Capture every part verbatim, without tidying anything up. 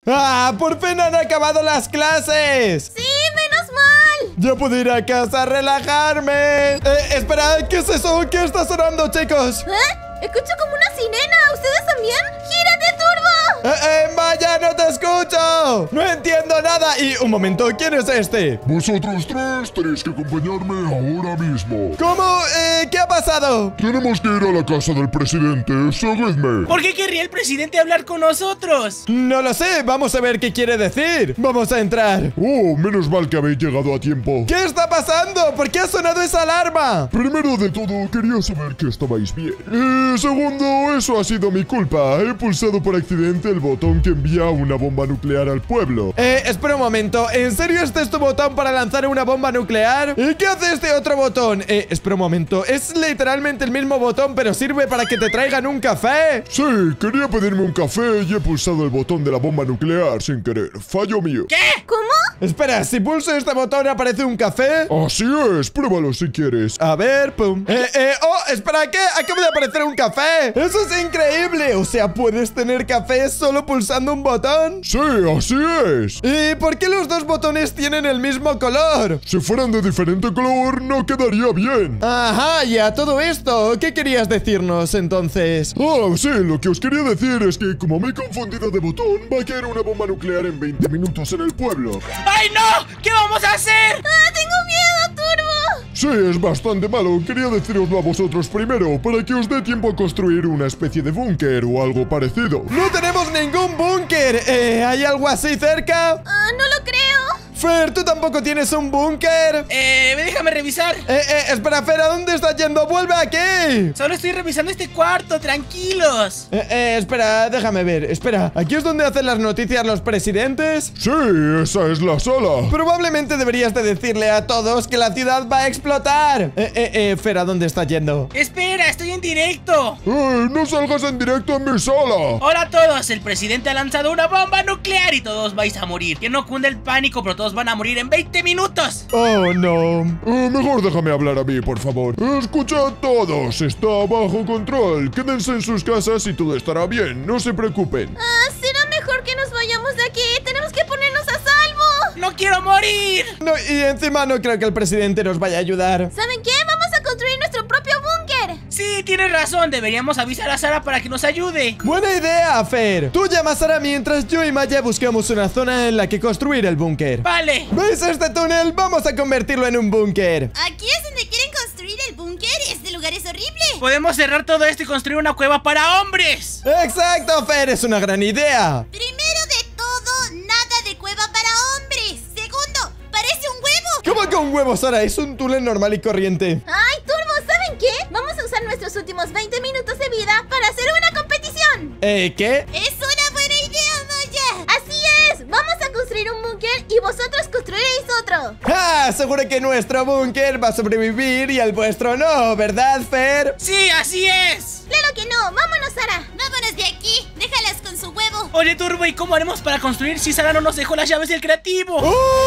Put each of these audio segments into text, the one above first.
¡Ah! ¡Por fin han acabado las clases! ¡Sí, menos mal! Ya puedo ir a casa a relajarme. Eh, espera, ¿qué es eso? ¿Qué está sonando, chicos? ¿Eh? Escucho como una sirena. ¿Ustedes también? ¡Gírate, Turbo! Eh, eh, vaya, no te escucho. No entiendo nada. Y un momento, ¿quién es este? Vosotros tres tenéis que acompañarme ahora mismo. ¿Cómo? Eh, ¿qué ha pasado? Tenemos que ir a la casa del presidente. Seguidme. ¿Por qué querría el presidente hablar con nosotros? No lo sé, vamos a ver qué quiere decir. Vamos a entrar. Oh, menos mal que habéis llegado a tiempo. ¿Qué está pasando? ¿Por qué ha sonado esa alarma? Primero de todo, quería saber que estabais bien. Y segundo, eso ha sido mi culpa. He pulsado por accidente el botón que envía una bomba nuclear al pueblo. Eh, espera un momento. ¿En serio este es tu botón para lanzar una bomba nuclear? ¿Y qué hace este otro botón? Eh, espera un momento. Es literalmente el mismo botón, pero sirve para que te traigan un café. Sí, quería pedirme un café y he pulsado el botón de la bomba nuclear sin querer. Fallo mío. ¿Qué? ¿Cómo? Espera, si pulso este botón aparece un café. Así es, pruébalo si quieres. A ver, pum. Eh, eh, oh, espera, ¿qué? Acaba de aparecer un café. Eso es increíble. O sea, puedes tener café solo pulsando un botón. Sí, así es. ¿Y por qué los dos botones tienen el mismo color? Si fueran de diferente color, no quedaría bien. Ajá, y a todo esto, ¿qué querías decirnos entonces? Ah, sí, lo que os quería decir es que como me he confundido de botón, va a caer una bomba nuclear en veinte minutos en el pueblo. ¡Ay, no! ¿Qué vamos a hacer? ¡Ah, tengo miedo, Turbo! Sí, es bastante malo. Quería deciroslo a vosotros primero, para que os dé tiempo a construir una especie de búnker o algo parecido. ¡No tenemos ningún búnker! Eh, ¿hay algo así cerca? Ah, no lo creo. Fer, ¿tú tampoco tienes un búnker? Eh, déjame revisar. Eh, eh, espera, Fer, ¿a dónde estás yendo? ¡Vuelve aquí! Solo estoy revisando este cuarto, tranquilos. Eh, eh, espera, déjame ver. Espera, ¿aquí es donde hacen las noticias los presidentes? Sí, esa es la sala. Probablemente deberías de decirle a todos que la ciudad va a explotar. Eh, eh, eh, Fer, ¿a dónde estás yendo? Espera, estoy en directo. ¡Eh, no salgas en directo en mi sala! Hola a todos, el presidente ha lanzado una bomba nuclear y todos vais a morir. Que no cunde el pánico, pero todos van a morir en veinte minutos. Oh, no. Eh, mejor déjame hablar a mí, por favor. Escuchad todos, está bajo control. Quédense en sus casas y todo estará bien, no se preocupen. Ah, será mejor que nos vayamos de aquí. Tenemos que ponernos a salvo. ¡No quiero morir! No, y encima no creo que el presidente nos vaya a ayudar. ¿Saben qué? Vamos a construir nuestro propio búnker. Sí, tienes razón, deberíamos avisar a Sara para que nos ayude. Buena idea, Fer. Tú llama a Sara mientras yo y Maya buscamos una zona en la que construir el búnker. Vale. ¿Veis este túnel? Vamos a convertirlo en un búnker. Aquí es donde quieren construir el búnker. Este lugar es horrible. Podemos cerrar todo esto y construir una cueva para hombres. Exacto, Fer, es una gran idea. Primero de todo, nada de cueva para hombres. Segundo, parece un huevo. ¿Cómo que un huevo, Sara? Es un túnel normal y corriente. Ay, Turbo, ¿saben qué? Vamos a usar nuestros últimos veinte minutos de vida para hacer una competición. ¿Eh, qué? Es una buena idea, Maya. Así es, vamos a construir un búnker y vosotros construiréis otro. ¡Ah! Seguro que nuestro búnker va a sobrevivir y el vuestro no, ¿verdad, Fer? Sí, así es. Claro que no, vámonos, Sara. Vámonos de aquí, déjalas con su huevo. Oye, Turbo, ¿y cómo haremos para construir si Sara no nos dejó las llaves del creativo?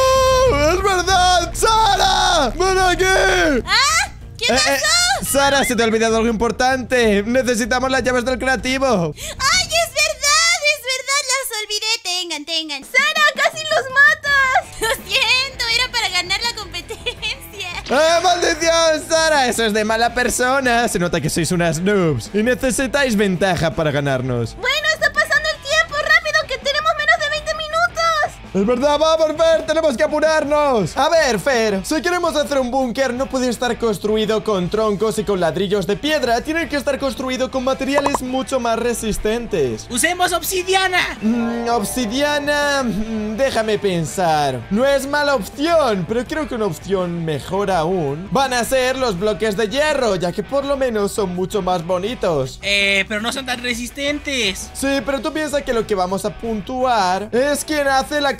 ¡Oh! ¡Es verdad! ¡Sara! ¡Ven aquí! ¿Ah? ¿Qué Eh, pasó? eh, Sara, se te ha olvidado algo importante. Necesitamos las llaves del creativo. ¡Ay, es verdad! ¡Es verdad! Las olvidé. Tengan, tengan. ¡Sara, casi los matas! Lo siento, era para ganar la competencia. ¡Ah, maldición, Sara! Eso es de mala persona. Se nota que sois unas noobs y necesitáis ventaja para ganarnos. Bueno, está pasando el tiempo. ¡Rápido, que tenemos menos de veinte minutos! Es verdad, vamos, Fer, tenemos que apurarnos. A ver, Fer, si queremos hacer un búnker no puede estar construido con troncos y con ladrillos de piedra. Tiene que estar construido con materiales mucho más resistentes. ¡Usemos obsidiana! Mm, obsidiana, mm, déjame pensar. No es mala opción, pero creo que una opción mejor aún van a ser los bloques de hierro, ya que por lo menos son mucho más bonitos. Eh, pero no son tan resistentes. Sí, pero tú piensas que lo que vamos a puntuar es quién hace la construcción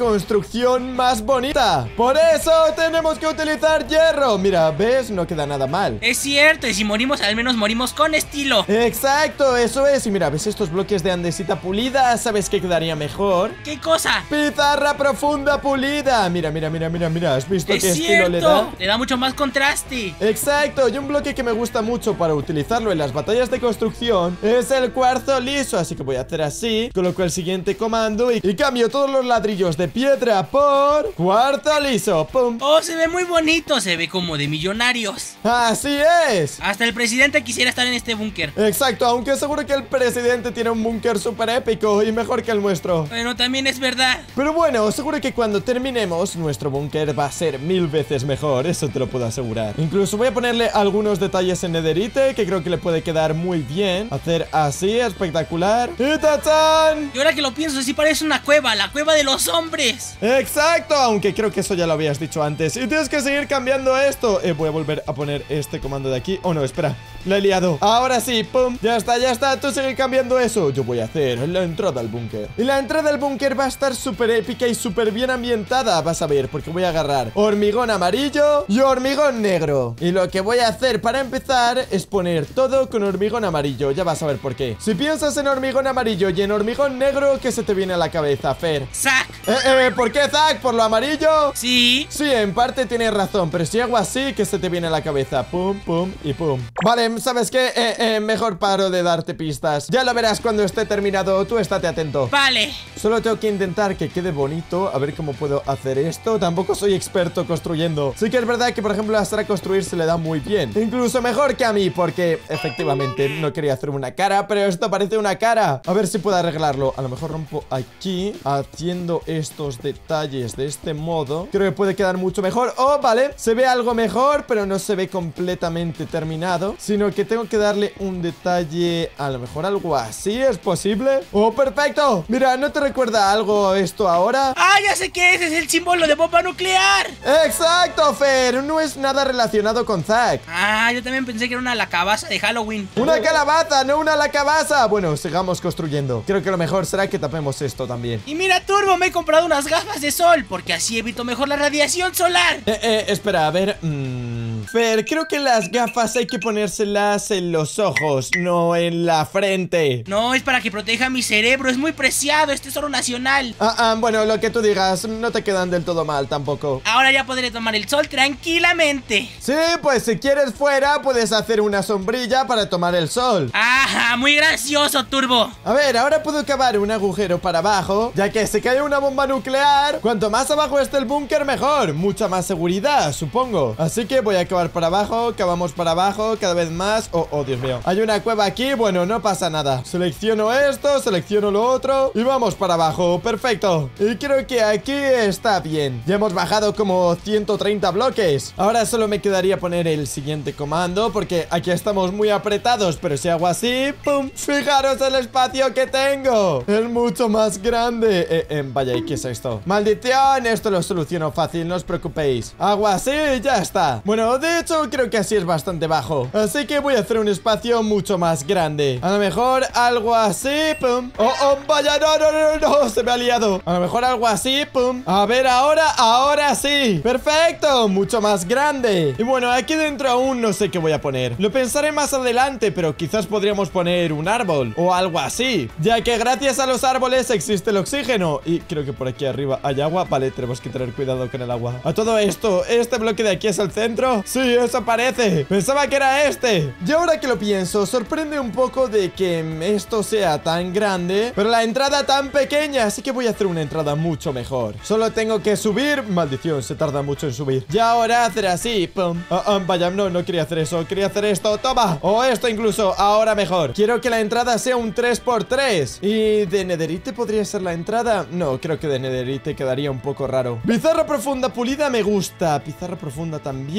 construcción más bonita. Por eso tenemos que utilizar hierro. Mira, ¿ves? No queda nada mal. Es cierto, y si morimos, al menos morimos con estilo. Exacto, eso es. Y mira, ¿ves estos bloques de andesita pulida? ¿Sabes qué quedaría mejor? ¿Qué cosa? Pizarra profunda pulida. Mira, mira, mira, mira, mira. ¿Has visto Es qué estilo le da? cierto, le da mucho más contraste. Exacto, y un bloque que me gusta mucho para utilizarlo en las batallas de construcción es el cuarzo liso. Así que voy a hacer así, coloco el siguiente comando y, y cambio todos los ladrillos de piedra por cuarzo liso. ¡Pum! Oh, se ve muy bonito, se ve como de millonarios. ¡Así es! Hasta el presidente quisiera estar en este búnker. Exacto, aunque seguro que el presidente tiene un búnker súper épico y mejor que el nuestro. Bueno, también es verdad. Pero bueno, seguro que cuando terminemos nuestro búnker va a ser mil veces mejor, eso te lo puedo asegurar. Incluso voy a ponerle algunos detalles en netherite que creo que le puede quedar muy bien. Hacer así, espectacular. ¡Y tachán! Y ahora que lo pienso, sí parece una cueva, la cueva de los hombres. Exacto, aunque creo que eso ya lo habías dicho antes. Y tienes que seguir cambiando esto. eh, Voy a volver a poner este comando de aquí. Oh no, espera, la he liado. Ahora sí, pum, ya está, ya está. Tú sigue cambiando eso. Yo voy a hacer la entrada al búnker. Y la entrada al búnker va a estar súper épica y súper bien ambientada. Vas a ver, porque voy a agarrar hormigón amarillo y hormigón negro. Y lo que voy a hacer para empezar es poner todo con hormigón amarillo. Ya vas a ver por qué. Si piensas en hormigón amarillo y en hormigón negro, ¿qué se te viene a la cabeza, Fer? Zack. Eh, eh, ¿por qué, Zack? ¿Por lo amarillo? Sí. Sí, en parte tienes razón, pero si hago así, ¿qué se te viene a la cabeza? Pum, pum y pum. Vale, ¿sabes qué? Eh, eh, mejor paro de darte pistas. Ya lo verás cuando esté terminado, tú estate atento. Vale. Solo tengo que intentar que quede bonito. A ver cómo puedo hacer esto. Tampoco soy experto construyendo. Sí que es verdad que, por ejemplo, a Sara construir se le da muy bien. Incluso mejor que a mí, porque efectivamente no quería hacer una cara, pero esto parece una cara. A ver si puedo arreglarlo. A lo mejor rompo aquí, haciendo estos detalles de este modo. Creo que puede quedar mucho mejor. Oh, vale, se ve algo mejor, pero no se ve completamente terminado, sino que tengo que darle un detalle. A lo mejor algo así, ¿es posible? Oh, perfecto. Mira, ¿no te recuerda algo esto ahora? Ah, ya sé qué es, es el símbolo de bomba nuclear. Exacto, Fer, no es nada relacionado con Zack. Ah, yo también pensé que era una calabaza de Halloween. Una calabaza, no una calabaza. Bueno, sigamos construyendo. Creo que lo mejor será que tapemos esto también. Y mira, Turbo, me he comprado unas gafas de sol, porque así evito mejor la radiación solar. Eh, eh, espera, a ver. Mmm... Fer, creo que las gafas hay que ponérselas en los ojos, no en la frente. No, es para que proteja mi cerebro, es muy preciado, es tesoro nacional. Ah, ah, bueno, lo que tú digas, no te quedan del todo mal tampoco. Ahora ya podré tomar el sol tranquilamente. Sí, pues si quieres fuera, puedes hacer una sombrilla para tomar el sol. ¡Ajá! Muy gracioso, Turbo. A ver, ahora puedo cavar un agujero para abajo, ya que si cae una bomba nuclear, cuanto más abajo esté el búnker, mejor. Mucha más seguridad, supongo. Así que voy a cavar para abajo, cavamos para abajo, cada vez más. Oh, oh, Dios mío. Hay una cueva aquí, bueno, no pasa nada. Selecciono esto, selecciono lo otro y vamos para abajo, perfecto. Y creo que aquí está bien. Ya hemos bajado como ciento treinta bloques. Ahora solo me quedaría poner el siguiente comando, porque aquí estamos muy apretados. Pero si hago así, ¡pum! Fijaros el espacio que tengo. Es mucho más grande. eh, eh, Vaya, ¿y qué es esto? ¡Maldición! Esto lo soluciono fácil, no os preocupéis. Hago así y ya está. Bueno, de hecho creo que así es bastante bajo, así que voy a hacer un espacio mucho más grande. A lo mejor algo así, pum. Oh, oh, vaya, no, no, no, no, se me ha liado. A lo mejor algo así, pum. A ver, ahora, ahora sí. Perfecto, mucho más grande. Y bueno, aquí dentro aún no sé qué voy a poner. Lo pensaré más adelante, pero quizás podríamos poner un árbol o algo así, ya que gracias a los árboles existe el oxígeno. Y creo que por aquí arriba hay agua. Vale, tenemos que tener cuidado con el agua. A todo esto, ¿este bloque de aquí es el centro? Sí, eso parece. Pensaba que era este. Y ahora que lo pienso, sorprende un poco de que esto sea tan grande, pero la entrada tan pequeña. Así que voy a hacer una entrada mucho mejor. Solo tengo que subir. Maldición, se tarda mucho en subir. Y ahora hacer así, pum. Ah, ah, vaya, no, no quería hacer eso. Quería hacer esto, toma. O esto incluso, ahora mejor. Quiero que la entrada sea un tres por tres. ¿Y de netherite podría ser la entrada? No, creo que de netherite quedaría un poco raro. Pizarra profunda pulida me gusta. Pizarra profunda también. A lo mejor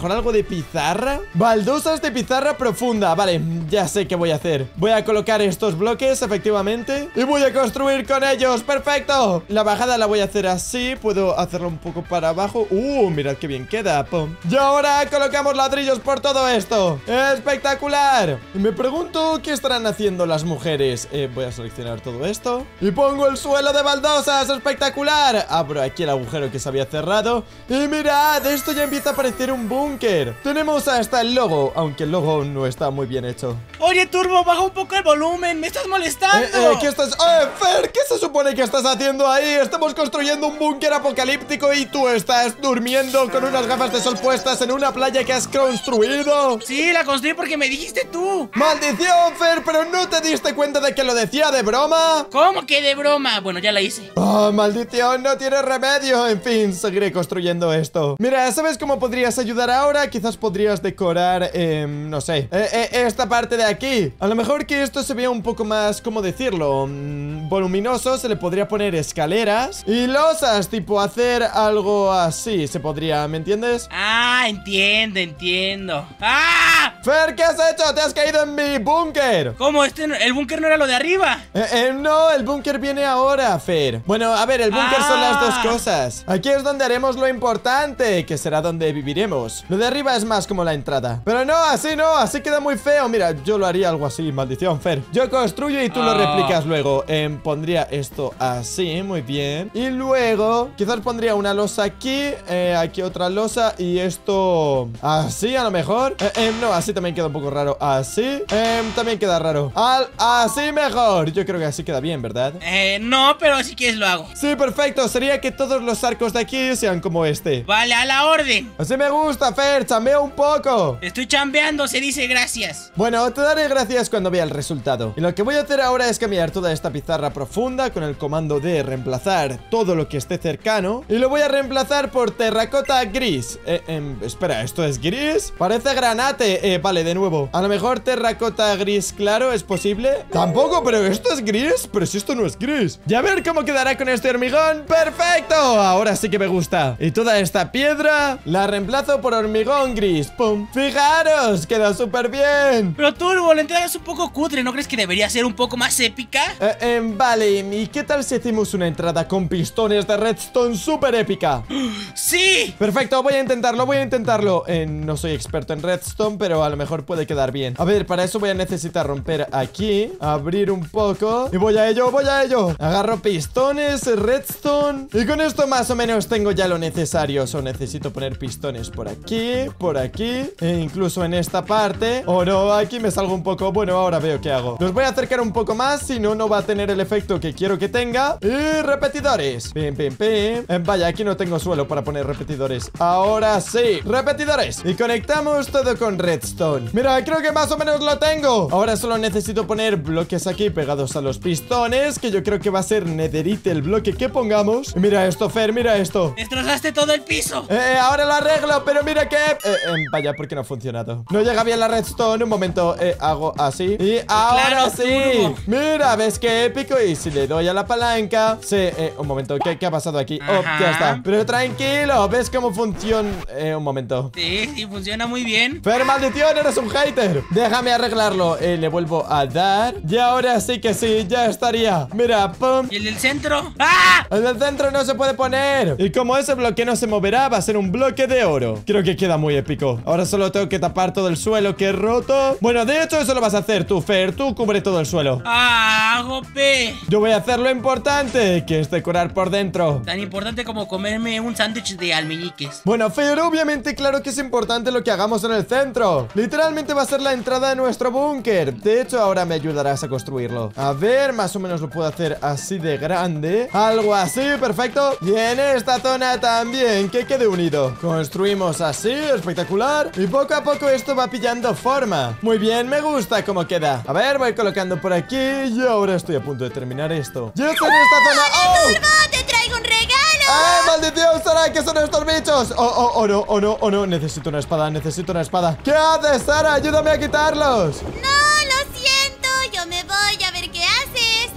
mejor algo de pizarra. Baldosas de pizarra profunda. Vale, ya sé qué voy a hacer. Voy a colocar estos bloques, efectivamente, y voy a construir con ellos. ¡Perfecto! La bajada la voy a hacer así. Puedo hacerlo un poco para abajo. ¡Uh! Mirad qué bien queda. ¡Pum! Y ahora colocamos ladrillos por todo esto. ¡Espectacular! Y me pregunto qué estarán haciendo las mujeres. eh, Voy a seleccionar todo esto y pongo el suelo de baldosas. ¡Espectacular! Abro aquí el agujero que se había cerrado. Y mirad, esto ya empieza a parecer un búnker. Tenemos hasta el logo, aunque el logo no está muy bien hecho. Oye, Turbo, baja un poco el volumen. Me estás molestando. Eh, eh, ¿qué estás? ¡Eh, Fer! ¿Qué se supone que estás haciendo ahí? Estamos construyendo un búnker apocalíptico y tú estás durmiendo con unas gafas de sol puestas en una playa que has construido. Sí, la construí porque me dijiste tú. ¡Maldición, Fer! ¿Pero no te diste cuenta de que lo decía de broma? ¿Cómo que de broma? Bueno, ya la hice. ¡Oh, maldición! No tiene remedio. En fin, seguiré construyendo esto. Mira, ¿sabes cómo podrías ayudar ahora? Quizás podrías decorar, eh, no sé, eh, eh, esta parte de aquí. A lo mejor que esto se vea un poco más, ¿cómo decirlo? Mm, voluminoso. Se le podría poner escaleras y losas, tipo hacer algo así. Se podría, ¿me entiendes? Ah, entiendo, entiendo. ¡Ah! Fer, ¿qué has hecho? ¡Te has caído en mi búnker! ¿Cómo? Este, no- ¿El búnker no era lo de arriba? Eh, eh, no, el búnker viene ahora, Fer. Bueno, a ver, el búnker son las dos Ah. cosas. Aquí es donde haremos lo importante, que será donde viviremos. Lo de arriba es más como la entrada. Pero no, así no, así queda muy feo. Mira, yo lo haría algo así, maldición, Fer. Yo construyo y tú lo Ah. replicas luego. Em, pondría esto así, muy bien. Y luego, quizás pondría una losa aquí, eh, aquí otra losa y esto así a lo mejor. Eh, em, no, así también queda un poco raro. Así, em, también queda raro. Al, así mejor. Yo creo que así queda bien, ¿verdad? Eh, no, pero si quieres lo hago. Sí, perfecto. Sería que todos los arcos de aquí sean como este. Vale, a la orden. Así me gusta, Fer. Chambea un poco. Estoy chambeando, se dice gracias. Bueno, te daré gracias cuando vea el resultado. Y lo que voy a hacer ahora es cambiar toda esta pizarra profunda con el comando de reemplazar todo lo que esté cercano. Y lo voy a reemplazar por terracota gris. Eh, em, espera, ¿esto es gris? Parece granate. Eh, vale, de nuevo. A lo mejor terracota gris claro, ¿es posible? Tampoco, pero ¿esto es gris? Pero si esto no es gris. Ya ver cómo quedará con este hormigón. ¡Perfecto! Ahora sí que me gusta. Y toda esta piedra la reemplazo por hormigón gris. ¡Pum! ¡Fijaros! Queda súper bien. Pero Turbo, la entrada es un poco cutre. ¿No crees que debería ser un poco más épica? Eh, em, vale, ¿y qué tal si hacemos una entrada con pistones de redstone súper épica? ¡Sí! Perfecto, voy a intentarlo, voy a intentarlo. Eh, no soy experto en redstone, pero a lo mejor puede quedar bien. A ver, para eso voy a necesitar romper aquí, abrir un poco. Y voy a ello, voy a ello. Agarro pistones, redstone. Y con esto más o menos tengo ya lo necesario. Solo necesito poner pistones por aquí, por aquí, e incluso en esta parte. Oh no, aquí me salgo un poco. Bueno, ahora veo qué hago. Los voy a acercar un poco más, si no, no va a tener el efecto que quiero que tenga. Y repetidores. Pim, pim, pim. Eh, vaya, aquí no tengo suelo para poner repetidores. Ahora sí, repetidores. Y conectamos todo con redstone. Mira, creo que más o menos lo tengo. Ahora solo necesito poner bloques aquí pegados a los pistones, que yo creo que va a ser netherite el bloque que pongamos. Y mira esto, Fer, mira esto. Destrozaste todo el piso. Eh, ahora lo arreglo, pero mira que... Eh, eh, vaya, ¿por qué no ha funcionado? No llega bien la redstone. Un momento, eh, hago así. Y ahora Claro, sí. Turbo. Mira, ¿ves qué épico? Y si le doy a la palanca... Sí, eh, un momento, ¿qué, qué ha pasado aquí? Oh, Ajá. ya está. Pero tranquilo, ¿ves cómo funciona? Eh, un momento. Sí, sí, funciona muy bien. Fer, maldición, eres un hater. Déjame arreglarlo. Eh, le vuelvo a dar. Y ahora sí que sí, ya estaría. Mira, pum. ¿Y el del centro? ¡Ah! El del centro no se puede poner. Y como ese bloque no se moverá, va a ser un bloque de oro. Creo que queda muy épico. Ahora solo tengo que tapar todo el suelo que he roto. Bueno, de hecho eso lo vas a hacer tú, Fer. Tú cubre todo el suelo. ¡Ah, Gope! Yo voy a hacer lo importante, que es decorar por dentro. Tan importante como comerme un sándwich de almeñiques. Bueno, Fer, obviamente claro que es importante lo que hagamos en el centro. Literalmente va a ser la entrada de nuestro búnker. De hecho, ahora me ayudarás a construirlo. A ver, más o menos lo puedo hacer así de grande. Algo así, perfecto. Y en esta zona también, que quede unido. Construimos así, espectacular. Y poco a poco esto va pillando forma. Muy bien, me gusta cómo queda. A ver, voy colocando por aquí. Y ahora estoy a punto de terminar esto. ¡Ya estoy en esta zona! ¡Oh! ¡Turbo, te traigo un regalo! ¡Ah, maldición! Sara, ¿qué son estos bichos? Oh, oh, oh, no, oh, no, oh, no. Necesito una espada, necesito una espada. ¿Qué haces, Sara? Ayúdame a quitarlos. No, lo siento, yo me voy a ver qué haces.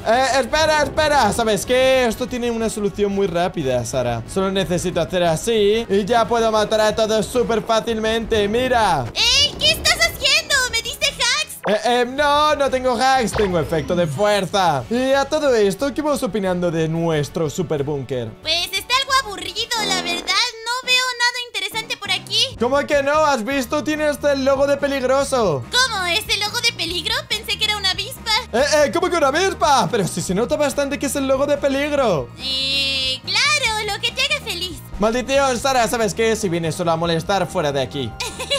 Eh, espera, espera. ¿Sabes qué? Esto tiene una solución muy rápida, Sara. Solo necesito hacer así y ya puedo matar a todos súper fácilmente. ¡Mira! ¡Ey! ¿Qué estás haciendo? ¿Me diste hacks? Eh, eh, no, no tengo hacks, tengo efecto de fuerza. Y a todo esto, ¿qué vas opinando de nuestro super búnker? Pues está algo aburrido, la verdad. No veo nada interesante por aquí. ¿Cómo que no? ¿Has visto? Tiene hasta el logo de peligroso. ¿Cómo? ¿Es el logo de peligro? Pensé que era una avispa. Eh, eh, ¿cómo que una avispa? Pero si se nota bastante que es el logo de peligro. Eh, claro, lo que te haga feliz. Maldición, Sara, ¿sabes qué? Si vienes solo a molestar, fuera de aquí.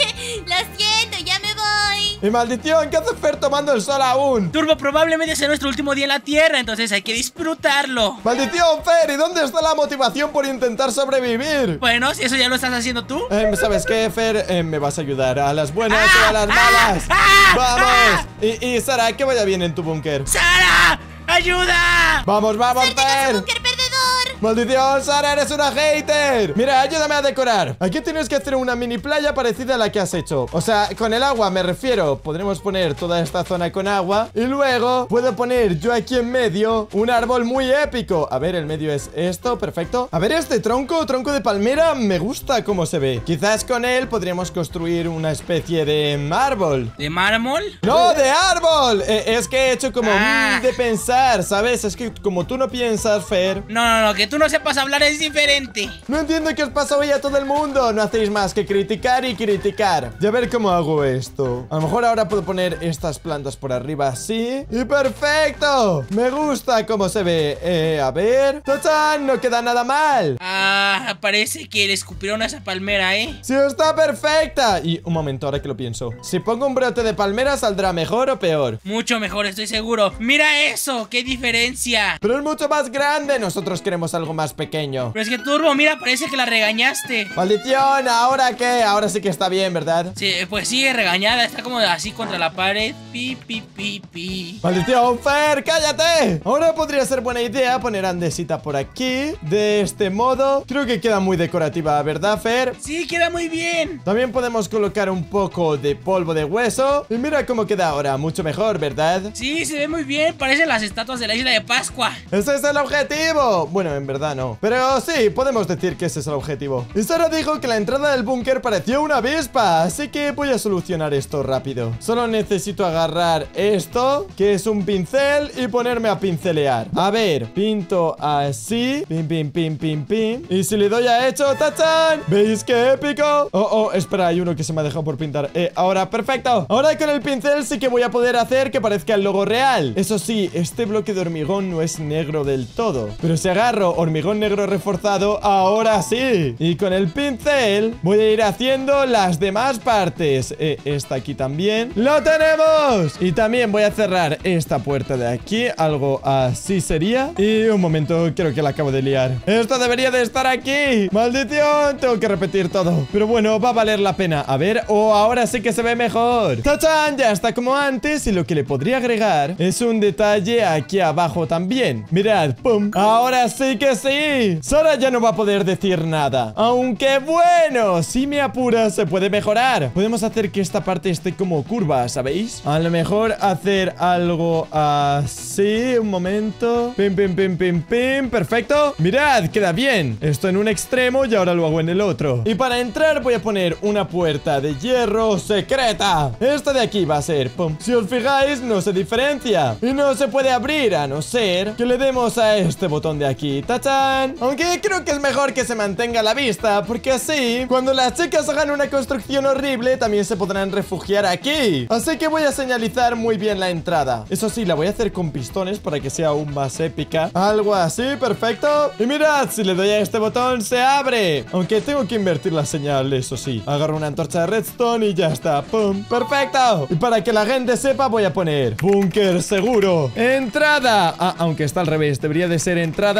Lo siento, ya me voy. Y maldición, ¿qué hace Fer tomando el sol aún? Turbo, probablemente sea nuestro último día en la Tierra, entonces hay que disfrutarlo. Maldición, Fer, ¿y dónde está la motivación por intentar sobrevivir? Bueno, si eso ya lo estás haciendo tú. Eh, ¿Sabes qué, Fer? Eh, me vas a ayudar a las buenas ¡Ah! y a las ¡Ah! malas. ¡Ah! ¡Vamos! Y, y Sara, que vaya bien en tu búnker. ¡Sara! ¡Ayuda! ¡Vamos, vamos, ¡Suerte con su Fer! búnker perdedor! ¡Maldición, Sara, eres una hater! Mira, ayúdame a decorar. Aquí tienes que hacer una mini playa parecida a la que has hecho. O sea, con el agua me refiero. Podremos poner toda esta zona con agua. Y luego puedo poner yo aquí en medio un árbol muy épico. A ver, el medio es esto, perfecto. A ver, este tronco, tronco de palmera, me gusta cómo se ve. Quizás con él podríamos construir una especie de árbol. ¿De mármol? ¡No, de árbol! Eh, es que he hecho como Ah. mm, de pensar, ¿sabes? Es que como tú no piensas, Fer. No, no, no, que tú no sepas hablar es diferente. No entiendo qué os pasa hoy a todo el mundo. No hacéis más que criticar y criticar. Y a ver cómo hago esto. A lo mejor ahora puedo poner estas plantas por arriba así. ¡Y perfecto! Me gusta cómo se ve. Eh, a ver. ¡Tachán! No queda nada mal. Ah, parece que le escupieron a esa palmera, ¿eh? ¡Sí, está perfecta! Y un momento, ahora que lo pienso. Si pongo un brote de palmera, ¿saldrá mejor o peor? Mucho mejor, estoy seguro. ¡Mira eso! ¡Qué diferencia! Pero es mucho más grande. Nosotros queremos algo más pequeño. Pero es que Turbo, mira, parece que la regañaste. ¡Maldición! ¿Ahora qué? Ahora sí que está bien, ¿verdad? Sí, pues sigue regañada, está como así contra la pared. Pi, pi, pi, pi. ¡Maldición, Fer! ¡Cállate! Ahora podría ser buena idea poner Andesita por aquí. De este modo. Creo que queda muy decorativa, ¿verdad, Fer? Sí, queda muy bien. También podemos colocar un poco de polvo de hueso. Y mira cómo queda ahora. Mucho mejor, ¿verdad? Sí, se ve muy bien, parecen las estatuas de la isla de Pascua. ¡Ese es el objetivo! Bueno, en verdad no. Pero sí, podemos decir que ese es el objetivo. Y Sara dijo que la entrada del búnker pareció una avispa. Así que voy a solucionar esto rápido. Solo necesito agarrar esto, que es un pincel, y ponerme a pincelear. A ver, pinto así. Pim, pim, pim, pim, pim. Y si le doy a hecho, ¡tachán! ¿Veis qué épico? Oh, oh, espera, hay uno que se me ha dejado por pintar. Eh, ahora, perfecto. Ahora con el pincel sí que voy a poder hacer que parezca el logo real. Eso sí, este bloque de hormigón no es negro del todo. Pero si agarro hormigón negro reforzado, ahora sí. Y con el pincel voy a ir haciendo las demás partes. Eh, esta aquí también. ¡Lo tenemos! Y también voy a cerrar esta puerta de aquí. Algo así sería. Y un momento, creo que la acabo de liar. Esto debería de estar aquí. ¡Maldición! Tengo que repetir todo. Pero bueno, va a valer la pena. A ver, oh, ahora sí que se ve mejor. ¡Tachán! Ya está como antes. Y lo que le podría agregar es un detalle aquí abajo también. Mirad, ¡pum! Ahora sí que sí. Sara ya no va a poder decir nada. Aunque bueno, si me apuras se puede mejorar. Podemos hacer que esta parte esté como curva, ¿sabéis? A lo mejor hacer algo así. Un momento. Pim, pim, pim, pim, pim. Perfecto. Mirad, queda bien. Esto en un extremo y ahora lo hago en el otro. Y para entrar voy a poner una puerta de hierro secreta. Esta de aquí va a ser, pum. Si os fijáis, no se diferencia. Y no se puede abrir a no ser que le demos a este botón de aquí. ¡Tachán! Aunque creo que es mejor que se mantenga a la vista, porque así, cuando las chicas hagan una construcción horrible, también se podrán refugiar aquí. Así que voy a señalizar muy bien la entrada. Eso sí, la voy a hacer con pistones para que sea aún más épica. Algo así, perfecto. Y mirad, si le doy a este botón, se abre. Aunque tengo que invertir la señal, eso sí. Agarro una antorcha de redstone y ya está. ¡Pum! ¡Perfecto! Y para que la gente sepa, voy a poner búnker seguro. Entrada. Ah, aunque está al revés. Debería de ser entrada, búnker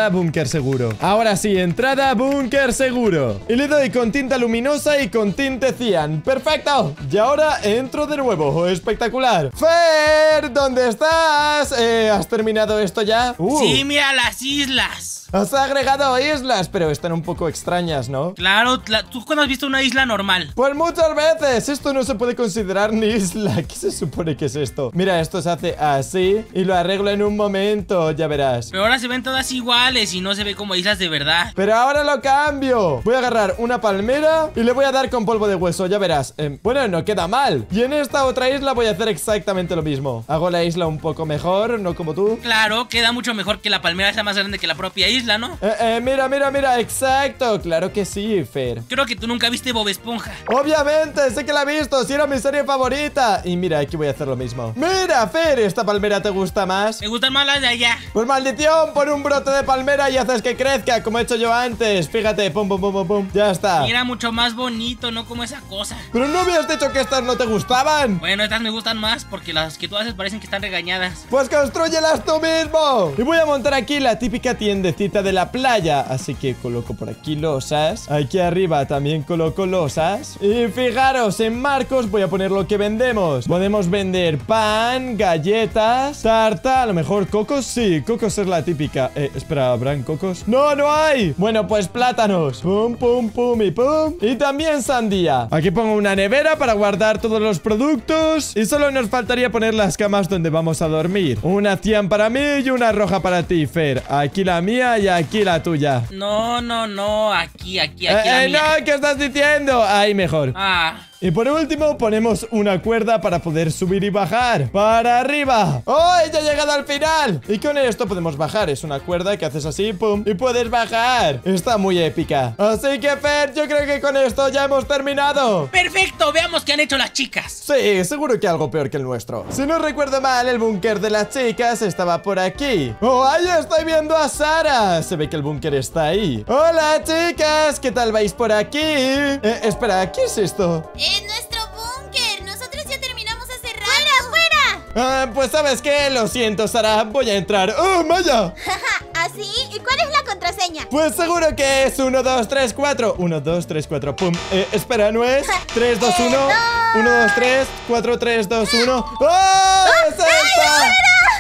búnker seguro. Ahora sí, entrada búnker seguro. Y le doy con tinta luminosa y con tinte cian. ¡Perfecto! Y ahora entro de nuevo. ¡Espectacular! Fer, ¿dónde estás? Eh, ¿has terminado esto ya? Uh. Sí, mira las islas. Has agregado islas, pero están un poco extrañas, ¿no? Claro, ¿tú cuándo has visto una isla normal? Pues muchas veces. Esto no se puede considerar ni isla. ¿Qué se supone que es esto? Mira, esto se hace así y lo arreglo en un momento, ya verás. Pero ahora se ven todas iguales y no se ve como islas de verdad. Pero ahora lo cambio. Voy a agarrar una palmera y le voy a dar con polvo de hueso, ya verás. eh, Bueno, no queda mal. Y en esta otra isla voy a hacer exactamente lo mismo. Hago la isla un poco mejor, no como tú. Claro, queda mucho mejor que la palmera sea más grande que la propia isla, ¿no? Eh, eh, mira, mira, mira, exacto. Claro que sí, Fer. Creo que tú nunca viste Bob Esponja. Obviamente, sé que la he visto, si era mi serie favorita. Y mira, aquí voy a hacer lo mismo. Mira, Fer, ¿esta palmera te gusta más? Me gustan más las de allá. Pues maldición, pon un brote de palmera y haces que crezca, como he hecho yo antes. Fíjate, pum, pum, pum, pum, pum. Ya está. Era mucho más bonito, no como esa cosa. Pero no habías dicho que estas no te gustaban. Bueno, estas me gustan más porque las que tú haces parecen que están regañadas. Pues constrúyelas tú mismo. Y voy a montar aquí la típica tiendecita de la playa. Así que coloco por aquí losas. Aquí arriba también coloco losas. Y fijaros, en marcos voy a poner lo que vendemos. Podemos vender pan, galletas, tarta, a lo mejor cocos. Sí, cocos es la típica. Eh, espera, ¿habrán cocos? ¡No, no hay! Bueno, pues plátanos. Pum, pum, pum y pum. Y también sandía. Aquí pongo una nevera para guardar todos los productos. Y solo nos faltaría poner las camas donde vamos a dormir. Una cian para mí y una roja para ti, Fer. Aquí la mía y aquí la tuya. No, no, no, aquí, aquí, aquí eh, la eh, mía. No, ¿qué estás diciendo? Ahí mejor. Ah. Y por último ponemos una cuerda para poder subir y bajar. ¡Para arriba! ¡Oh, ya he llegado al final! Y con esto podemos bajar. Es una cuerda que haces así, pum, y puedes bajar. Está muy épica. Así que, Fer, yo creo que con esto ya hemos terminado. ¡Perfecto! Veamos qué han hecho las chicas. Sí, seguro que algo peor que el nuestro. Si no recuerdo mal, el búnker de las chicas estaba por aquí. ¡Oh, ahí estoy viendo a Sara! Se ve que el búnker está ahí. ¡Hola, chicas! ¿Qué tal vais por aquí? Eh, espera, ¿qué es esto? Es nuestro búnker. Nosotros ya terminamos hace rato. ¡Fuera, fuera! Ah, pues ¿sabes qué? Lo siento, Sara. Voy a entrar. ¡Oh, Maya! ¿Así? ¿Y cuál es la contraseña? Pues seguro que es uno, dos, tres, cuatro. uno, dos, tres, cuatro, pum. Eh, espera, ¿no es? tres, dos, uno. uno, dos, tres, cuatro, tres, dos, uno. ¡Oh! ¡Es esta!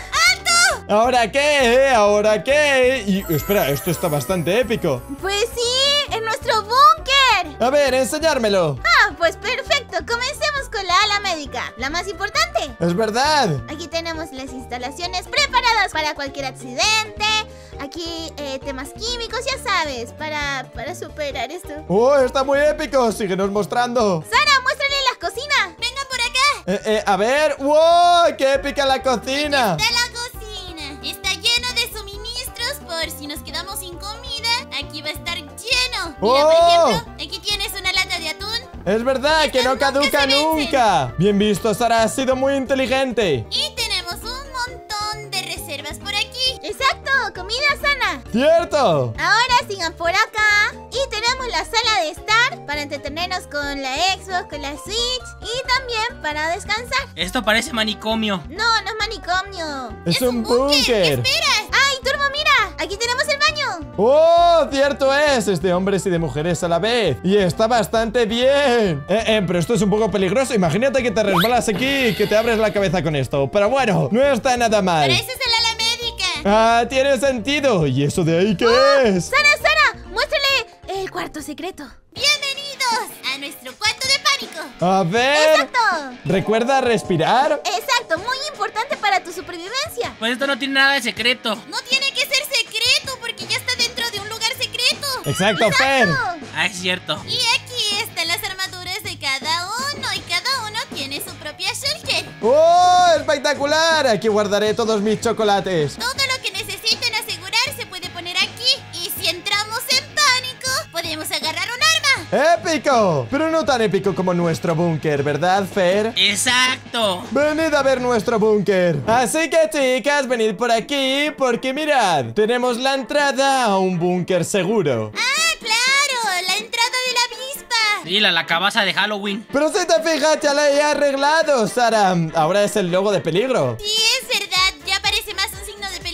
¿Ahora qué? ¿Ahora qué? Y espera, esto está bastante épico. Pues sí, en nuestro búnker. A ver, enseñármelo. Ah, pues perfecto. Comencemos con la ala médica, la más importante. Es verdad. Aquí tenemos las instalaciones preparadas para cualquier accidente. Aquí eh, temas químicos, ya sabes, para, para superar esto. Oh, está muy épico. Síguenos mostrando. Sara, muéstrale la cocina. Venga por acá. Eh, eh, a ver. ¡Wow! ¡Qué épica la cocina! Está la cocina. Está lleno de suministros por si nos quedamos sin comida. Aquí va a estar lleno. Mira, ¡Oh! por ejemplo, aquí tienes una lata de atún. Es verdad, que no Estas nunca caduca se vencen. nunca. Bien visto, Sara. Has sido muy inteligente. Y tenemos un montón de reservas por aquí. Exacto, comida sana. ¡Cierto! Ahora sigan por acá. Y tenemos la sala de estar para entretenernos con la Xbox, con la Switch. Y también para descansar. Esto parece manicomio. No, no es manicomio. Es un búnker. Espera. ¡Ay, Turbo, mira! Aquí tenemos el baño. ¡Oh! Cierto es, es de hombres y de mujeres a la vez. Y está bastante bien. Eh, eh, pero esto es un poco peligroso. Imagínate que te resbalas aquí y que te abres la cabeza con esto. Pero bueno, no está nada mal. Pero ese es el ala médica. Ah, tiene sentido. ¿Y eso de ahí qué ¡Oh! es? Sara, Sara, muéstrale el cuarto secreto. Bienvenidos a nuestro cuarto de pánico. A ver. Exacto. ¿Recuerda respirar? Exacto, muy importante para tu supervivencia. Pues esto no tiene nada de secreto. No tiene que ser secreto porque ya está dentro de un lugar secreto. Exacto, Fer. Ah, es cierto. Y aquí están las armaduras de cada uno y cada uno tiene su propia shulker. ¡Oh! ¡Espectacular! Aquí guardaré todos mis chocolates. Todo lo que necesiten asegurar se puede poner aquí. Y si entramos en pánico, podemos agarrar un arma. ¡Épico! Pero no tan épico como nuestro búnker, ¿verdad, Fer? Exacto. Venid a ver nuestro búnker. Así que, chicas, venid por aquí porque mirad, tenemos la entrada a un búnker seguro. ¡Ah, claro! La entrada de la avispa. Sí, la, la cabaza de Halloween. Pero si te fijas, ya la he arreglado, Sara. Ahora es el logo de peligro. Sí, es verdad. Ya parece más un signo de peligro.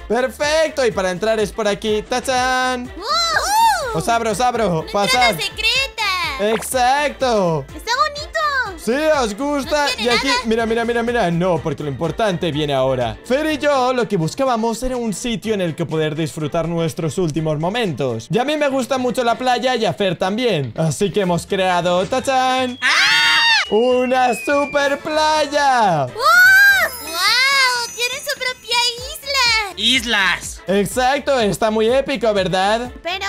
Perfecto, y para entrar es por aquí. ¡Tachán! ¡Uh! Os abro, os abro. ¡Una Pasad. entrada secreta! Exacto. ¡Está bonito! Sí, os gusta. No Y tiene aquí, nada. mira, mira, mira, mira. No, porque lo importante viene ahora. Fer y yo lo que buscábamos era un sitio en el que poder disfrutar nuestros últimos momentos. Y a mí me gusta mucho la playa y a Fer también. Así que hemos creado, ¡tachán! ¡Una super playa! ¡Wow! ¡Wow! ¡Tienen su propia isla! Islas. Exacto, está muy épico, ¿verdad? Pero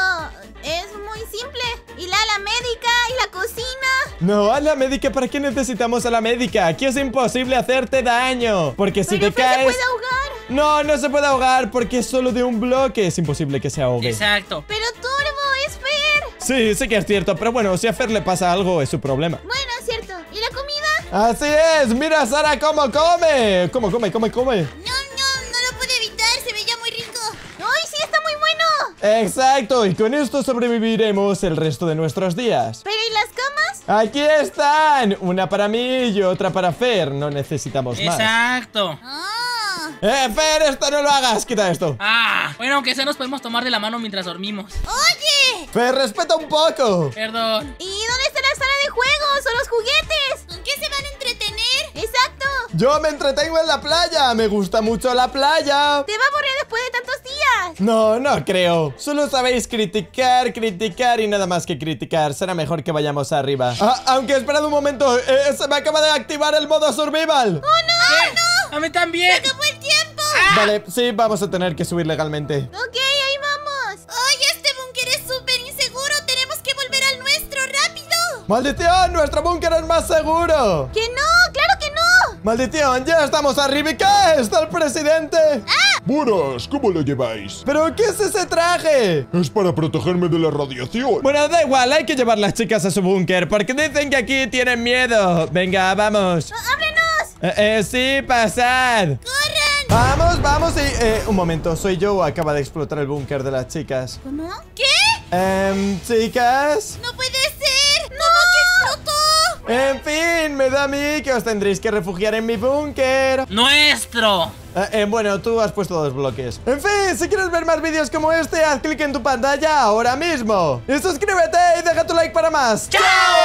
es muy simple. ¿Y la, la médica? ¿Y la cocina? No, a la médica, ¿para qué necesitamos a la médica? Aquí es imposible hacerte daño. Porque si Pero te Fer se caes... puede ahogar. No, no se puede ahogar porque es solo de un bloque. Es imposible que se ahogue. Exacto. Pero Turbo es Fer. Sí, sí que es cierto, pero bueno, si a Fer le pasa algo es su problema. Bueno, es cierto. ¿Y la comida? Así es, mira a Sara cómo come. ¿Cómo come, come, come? No, no, no lo pude evitar. Se veía muy rico. ¡Ay, sí, está muy bueno! Exacto, y con esto sobreviviremos el resto de nuestros días. ¿Pero y las camas? Aquí están, una para mí y otra para Fer. No necesitamos más. Exacto. ¡Ah! Eh, Fer, esto no lo hagas, quita esto. Ah, bueno, aunque sea nos podemos tomar de la mano mientras dormimos. ¡Oye! Fer, respeta un poco. Perdón. ¿Y dónde está la sala de juegos o los juguetes? ¿Con qué se van a entretener? Exacto. Yo me entretengo en la playa, me gusta mucho la playa. Te va a aburrir después de tantos días. No, no creo. Solo sabéis criticar, criticar y nada más que criticar. Será mejor que vayamos arriba. Ah, aunque esperad un momento, eh, se me acaba de activar el modo survival. ¡Oh, no! A mí también. ¡Se acabó el tiempo! Vale, sí, vamos a tener que subir legalmente. Ok, ahí vamos. ¡Ay, este búnker es súper inseguro! ¡Tenemos que volver al nuestro, rápido! ¡Maldición! ¡Nuestro búnker es más seguro! ¡Que no! ¡Claro que no! ¡Maldición! ¡Ya estamos arriba! ¿Y qué? ¿Está el presidente? Buenas, ¿cómo lo lleváis? ¿Pero qué es ese traje? Es para protegerme de la radiación. Bueno, da igual, hay que llevar las chicas a su búnker porque dicen que aquí tienen miedo. Venga, vamos. ¡Ábrenos! Eh, eh, sí, pasad. ¡Corran! Vamos, vamos y... Eh, un momento, soy yo o acaba de explotar el búnker de las chicas. ¿Cómo? ¿Qué? Em, chicas. ¡No puede ser! ¡No! ¿Cómo que explotó? En fin, me da a mí que os tendréis que refugiar en mi búnker. Nuestro. Eh, eh, bueno, tú has puesto dos bloques. En fin, si quieres ver más vídeos como este, haz clic en tu pantalla ahora mismo. Y suscríbete y deja tu like para más. ¡Chao!